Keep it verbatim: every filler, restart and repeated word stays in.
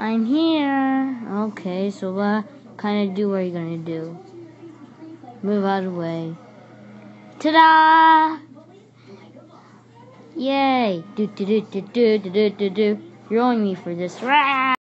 I'm here. Okay, so what kind of do are you gonna do? Move out of the way. Ta-da! Yay! Do do do do do do do do. You're only me for this. Rah!